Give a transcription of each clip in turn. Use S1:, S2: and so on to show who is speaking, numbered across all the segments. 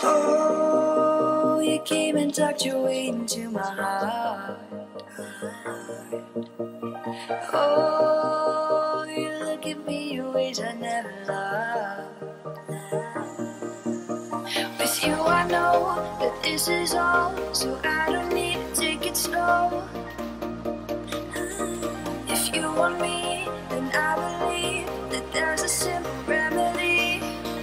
S1: Oh, you came and tucked your way into my heart. Oh, you look at me in ways I never loved. With you I know that this is all, so I don't need to take it slow. If you want me, then I believe that there's a simple remedy.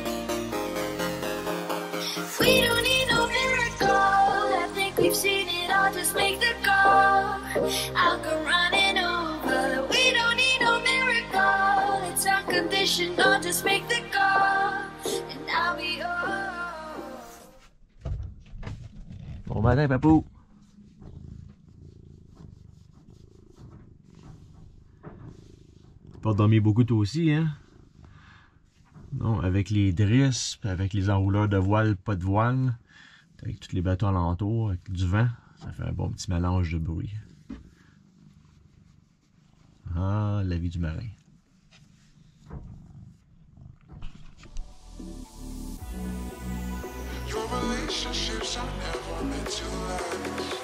S1: We don't need no miracle, I think we've seen it all, just make the call. I'll come running over. We don't need no miracle, it's unconditional, just make the call, and I'll be yours.
S2: Bon matin, papou. Pas dormi beaucoup toi aussi, hein? Non, avec les drisses, avec les enrouleurs de voile, pas de voile, avec tous les bateaux alentours, avec du vent, ça fait un bon petit mélange de bruit. Ah, la vie du marin.
S3: Your relationships are never meant to last.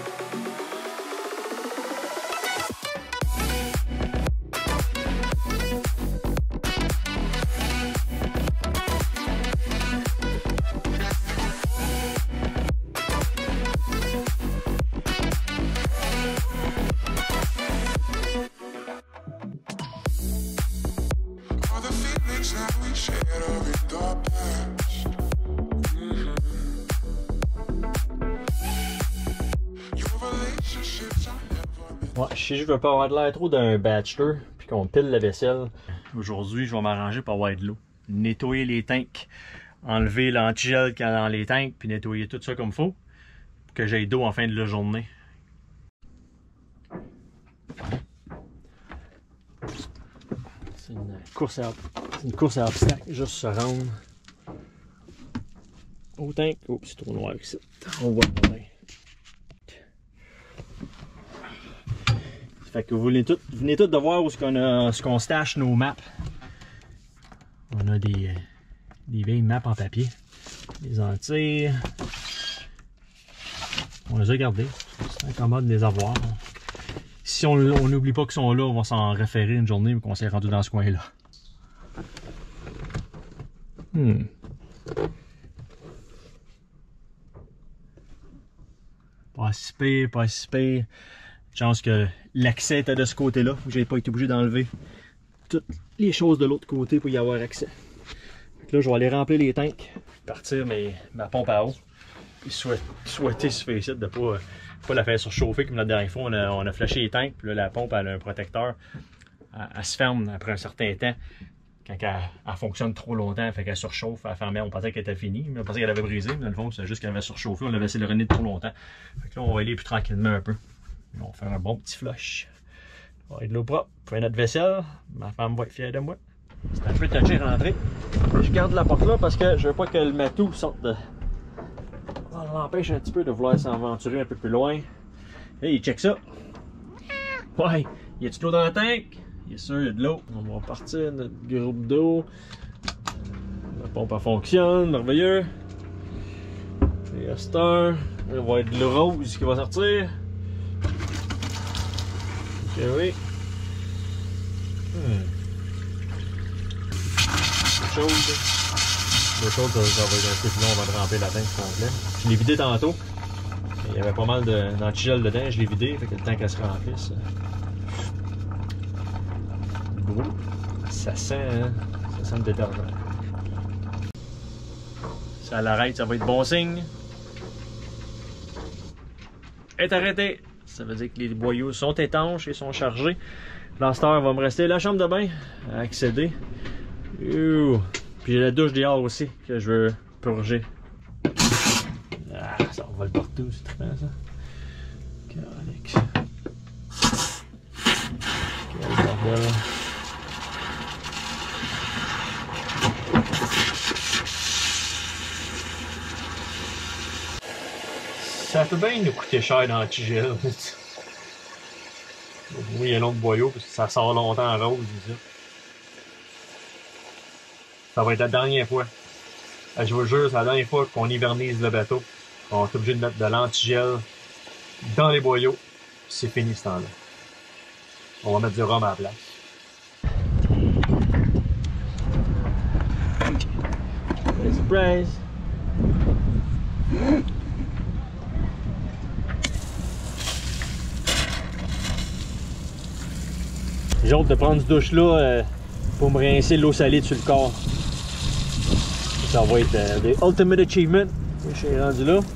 S3: All the feelings that we shared are in the past. Your relationships are never meant.
S2: Ouais, je veux pas avoir de l'air trop d'un bachelor, puis qu'on pile la vaisselle. Aujourd'hui, je vais m'arranger pour avoir de l'eau. Nettoyer les tanks, enlever l'antigel qu'il y a dans les tanks, puis nettoyer tout ça comme il faut, pour que j'aie d'eau en fin de la journée. C'est une course à obstacles, juste se rendre au tank. Oh, c'est trop noir ici. On voit pas bien. Fait que vous venez tous de voir où ce qu'on stache nos maps. On a des vieilles maps en papier. Les Antilles. On les a gardées. C'est incommode de les avoir. Si on n'oublie pas qu'ils sont là, on va s'en référer une journée qu'on s'est rendu dans ce coin-là. Pas si pire, pas si pire. Chance que l'accès était de ce côté-là, où j'ai pas été obligé d'enlever toutes les choses de l'autre côté pour y avoir accès. Donc là, je vais aller remplir les tanks, partir ma pompe à eau, puis souhaiter sur Facebook de pas la faire surchauffer comme la dernière fois. On a flashé les tanks, puis là, la pompe elle a un protecteur. Elle se ferme après un certain temps. Quand elle fonctionne trop longtemps, elle fait qu'elle surchauffe, elle fermait, on pensait qu'elle était finie, mais on pensait qu'elle avait brisé, mais dans le fond, c'est juste qu'elle avait surchauffé, on l'avait laissé le rené trop longtemps. Fait que là, on va aller plus tranquillement un peu. On va faire un bon petit flush. On va avoir de l'eau propre, on va faire notre vaisselle. Ma femme va être fière de moi. C'est un peu touché rentrer. Je garde la porte là parce que je veux pas que le matou sorte de... On l'empêche un petit peu de vouloir s'aventurer un peu plus loin. Hey, check ça! Ouais! Y a-tu de l'eau dans le tank? Bien sûr, il y a de l'eau. On va partir notre groupe d'eau. La pompe elle fonctionne, merveilleux. Et à cette heure, il va y avoir de l'eau rose qui va sortir. Ok, oui. L'eau chaude, ça va être un peu plus long avant de remplir la tank complet. Je l'ai vidé tantôt. Il y avait pas mal d'antigel dedans, je l'ai vidé, fait que le temps qu'elle se remplisse. Gros, ça sent le détergent. Ça l'arrête, ça va être bon signe. Est arrêté. Ça veut dire que les boyaux sont étanches et sont chargés. Dans cette heure, il va me rester la chambre de bain à accéder. Puis j'ai la douche dehors aussi que je veux purger. Ah, ça vole partout, c'est trippant ça. Calique. Quel bordel. Ça peut bien nous coûter cher dans le tigel. Oui, il y a l'autre boyau parce que ça sort longtemps en rose. Ça va être la dernière fois. Je vous le jure, c'est la dernière fois qu'on hivernise le bateau. On est obligé de mettre de l'antigel dans les boyaux. C'est fini ce temps-là. On va mettre du rhum à la place. Surprise! J'ai hâte de prendre ce douche-là pour me rincer l'eau salée sur le corps. Ça va être des Ultimate Achievement. Je suis rendu là.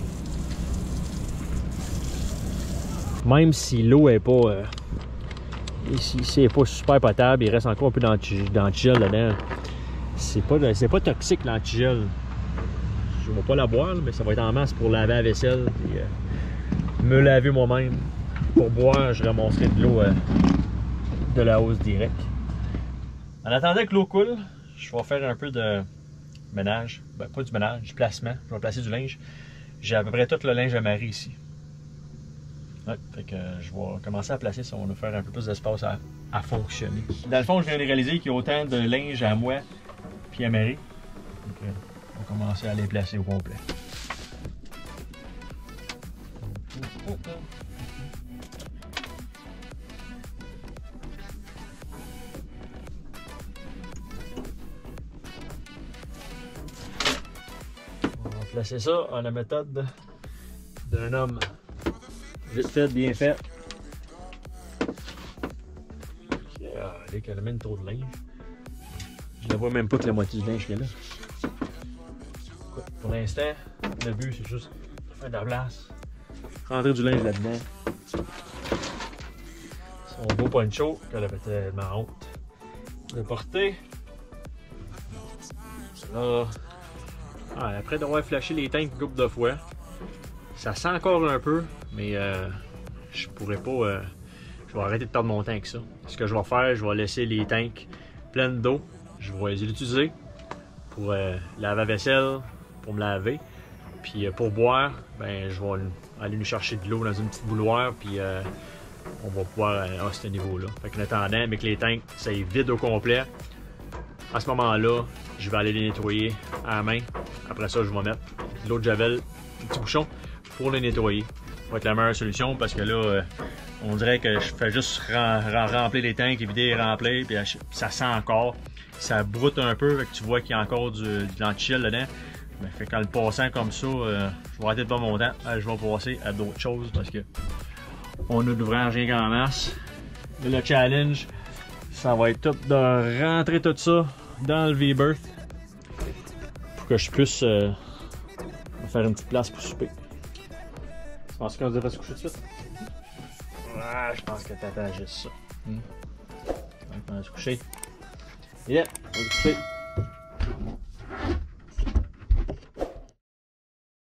S2: Même si l'eau est pas si elle est pas super potable, il reste encore un peu d'antigel dedans. C'est pas toxique l'antigel. Je vais pas la boire, mais ça va être en masse pour laver la vaisselle et me laver moi-même. Pour boire, je ramasserai de l'eau de la hausse direct. En attendant que l'eau coule, je vais faire un peu de ménage. Ben, pas du ménage, du placement. Je vais placer du linge. J'ai à peu près tout le linge à Marie ici. Ouais, fait que je vais commencer à placer ça. On va faire un peu plus d'espace à fonctionner. Dans le fond, je viens de réaliser qu'il y a autant de linge à moi puis à Marie. Donc, on va commencer à les placer au complet. On va placer ça à la méthode d'un homme. Vite fait, bien fait. Allez, qu'elle amène trop de linge. Je ne vois même pas que la moitié du linge qui est là. Pour l'instant, le but c'est juste de faire de la place. Rentrer du linge là-dedans. Son beau poncho qu'elle avait tellement honte de porter. Là, après d'avoir flashé les tanks une couple de fois, ça sent encore un peu, mais je pourrais pas. Je vais arrêter de perdre mon temps avec ça. Ce que je vais faire, je vais laisser les tanks pleins d'eau. Je vais les utiliser pour laver la vaisselle, pour me laver. Puis pour boire, ben, je vais aller nous chercher de l'eau dans une petite bouilloire. Puis on va pouvoir à ce niveau-là. Fait qu'en attendant, avec les tanks, ça est vide au complet. À ce moment-là, je vais aller les nettoyer à la main. Après ça, je vais mettre de l'eau de javel, un petit bouchon, pour les nettoyer. Ça va être la meilleure solution parce que là, on dirait que je fais juste remplir les tanks, vider et remplir, puis ça sent encore. Ça broute un peu, fait que tu vois qu'il y a encore de l'antigel dedans. Mais fait qu'en le passant comme ça, je vais arrêter de perdre mon temps. Je vais passer à d'autres choses parce que on a de l'ouvrage rien qu'en masse. Et le challenge, ça va être tout de rentrer tout ça dans le V-Berth pour que je puisse faire une petite place pour souper. Tu penses qu'on devrait se coucher tout de suite? Ah, je pense que t'attends juste ça. On va se coucher. Yeah, on va se coucher.